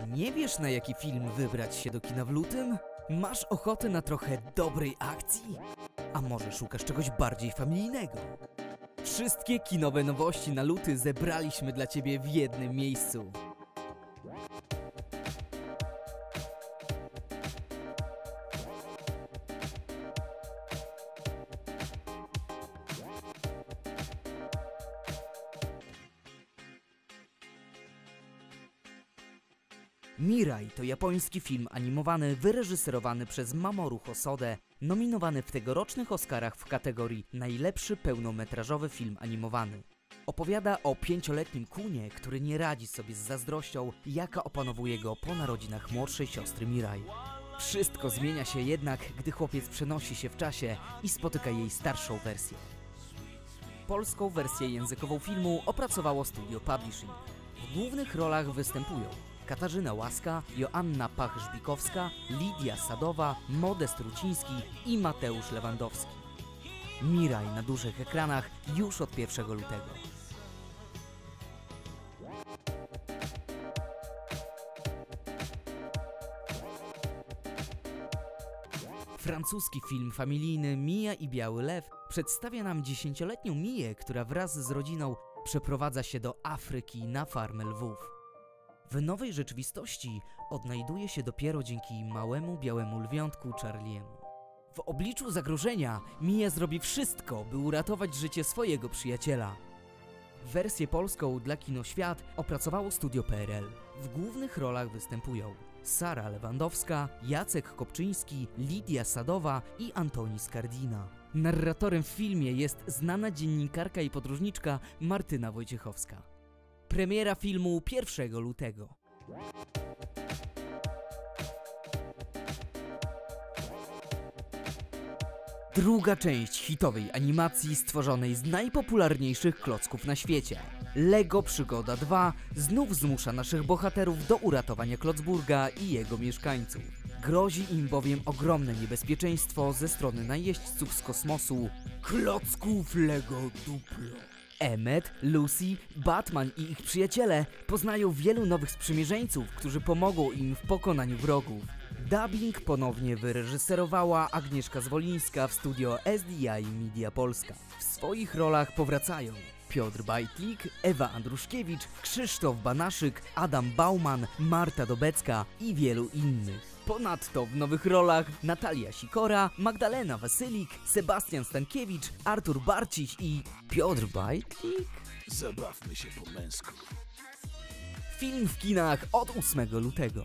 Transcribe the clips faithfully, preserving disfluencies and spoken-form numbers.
Nie wiesz, na jaki film wybrać się do kina w lutym? Masz ochotę na trochę dobrej akcji? A może szukasz czegoś bardziej familijnego? Wszystkie kinowe nowości na luty zebraliśmy dla Ciebie w jednym miejscu. Mirai to japoński film animowany wyreżyserowany przez Mamoru Hosodę, nominowany w tegorocznych Oscarach w kategorii Najlepszy pełnometrażowy film animowany. Opowiada o pięcioletnim Kunie, który nie radzi sobie z zazdrością, jaka opanowuje go po narodzinach młodszej siostry Mirai. Wszystko zmienia się jednak, gdy chłopiec przenosi się w czasie i spotyka jej starszą wersję. Polską wersję językową filmu opracowało Studio Publishing. W głównych rolach występują Katarzyna Łaska, Joanna Pach-Żbikowska, Lidia Sadowa, Modest Ruciński i Mateusz Lewandowski. Mirai na dużych ekranach już od pierwszego lutego. Francuski film familijny Mija i Biały Lew przedstawia nam dziesięcioletnią Miję, która wraz z rodziną przeprowadza się do Afryki na farmę lwów. W nowej rzeczywistości odnajduje się dopiero dzięki małemu białemu lwiątku Charliemu. W obliczu zagrożenia Mija zrobi wszystko, by uratować życie swojego przyjaciela. Wersję polską dla Kinoświat opracowało Studio P R L. W głównych rolach występują Sara Lewandowska, Jacek Kopczyński, Lidia Sadowa i Antoni Skardina. Narratorem w filmie jest znana dziennikarka i podróżniczka Martyna Wojciechowska. Premiera filmu pierwszego lutego. Druga część hitowej animacji stworzonej z najpopularniejszych klocków na świecie. Lego Przygoda dwa znów zmusza naszych bohaterów do uratowania Klocburga i jego mieszkańców. Grozi im bowiem ogromne niebezpieczeństwo ze strony najeźdźców z kosmosu klocków Lego Duplo. Emmet, Lucy, Batman i ich przyjaciele poznają wielu nowych sprzymierzeńców, którzy pomogą im w pokonaniu wrogów. Dubbing ponownie wyreżyserowała Agnieszka Zwolińska w studio S D I Media Polska. W swoich rolach powracają Piotr Bajtlik, Ewa Andruszkiewicz, Krzysztof Banaszyk, Adam Bauman, Marta Dobecka i wielu innych. Ponadto w nowych rolach Natalia Sikora, Magdalena Wasylik, Sebastian Stankiewicz, Artur Barciś i Piotr Bajtlik. Zabawmy się po męsku. Film w kinach od ósmego lutego.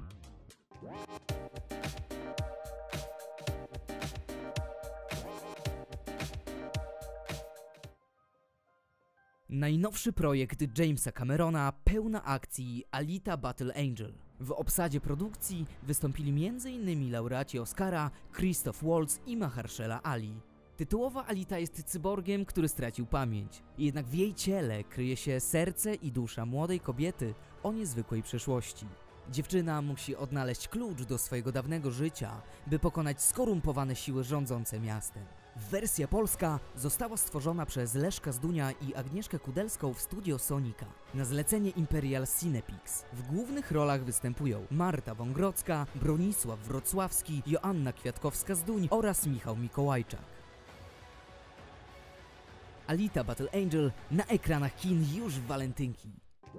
Najnowszy projekt Jamesa Camerona pełna akcji Alita Battle Angel. W obsadzie produkcji wystąpili między innymi laureaci Oscara Christoph Waltz i Mahershala Ali. Tytułowa Alita jest cyborgiem, który stracił pamięć. Jednak w jej ciele kryje się serce i dusza młodej kobiety o niezwykłej przeszłości. Dziewczyna musi odnaleźć klucz do swojego dawnego życia, by pokonać skorumpowane siły rządzące miastem. Wersja polska została stworzona przez Leszka Zdunia i Agnieszkę Kudelską w studio Sonika na zlecenie Imperial Cinepix. W głównych rolach występują Marta Wągrodzka, Bronisław Wrocławski, Joanna Kwiatkowska-Zduń oraz Michał Mikołajczak. Alita Battle Angel na ekranach kin już w walentynki.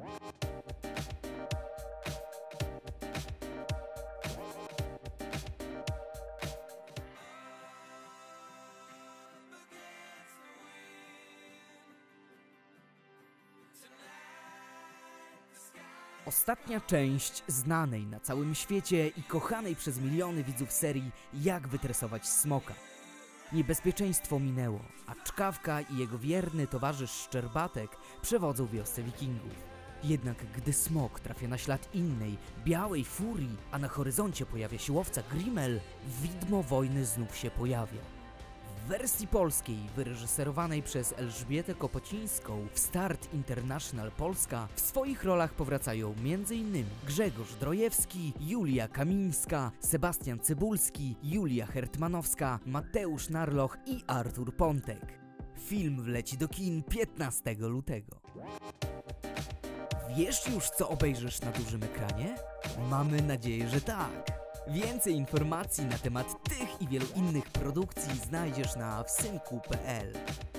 Ostatnia część znanej na całym świecie i kochanej przez miliony widzów serii Jak wytresować smoka. Niebezpieczeństwo minęło, a Czkawka i jego wierny towarzysz Szczerbatek przewodzą wiosce wikingów. Jednak gdy smok trafia na ślad innej, białej furii, a na horyzoncie pojawia się łowca Grimmel, widmo wojny znów się pojawia. W wersji polskiej, wyreżyserowanej przez Elżbietę Kopocińską w Start International Polska, w swoich rolach powracają między innymi Grzegorz Drojewski, Julia Kamińska, Sebastian Cybulski, Julia Hertmanowska, Mateusz Narloch i Artur Pontek. Film wleci do kin piętnastego lutego. Wiesz już, co obejrzysz na dużym ekranie? Mamy nadzieję, że tak. Więcej informacji na temat tych i wielu innych produkcji znajdziesz na wsynku kropka p l.